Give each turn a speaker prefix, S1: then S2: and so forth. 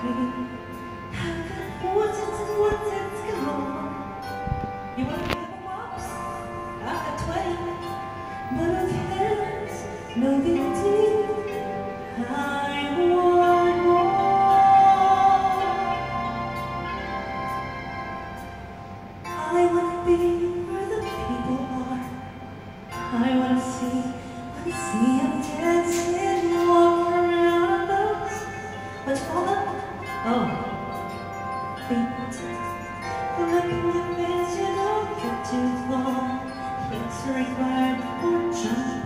S1: What's it galore? You want to have a box? I've got 20. But of hands, no guarantee. I want more. I want to be where the people are. I want to see them dancing, walk around us. Let's fall up. Oh, feet. Looking at this, you don't get too far. It's required for jump.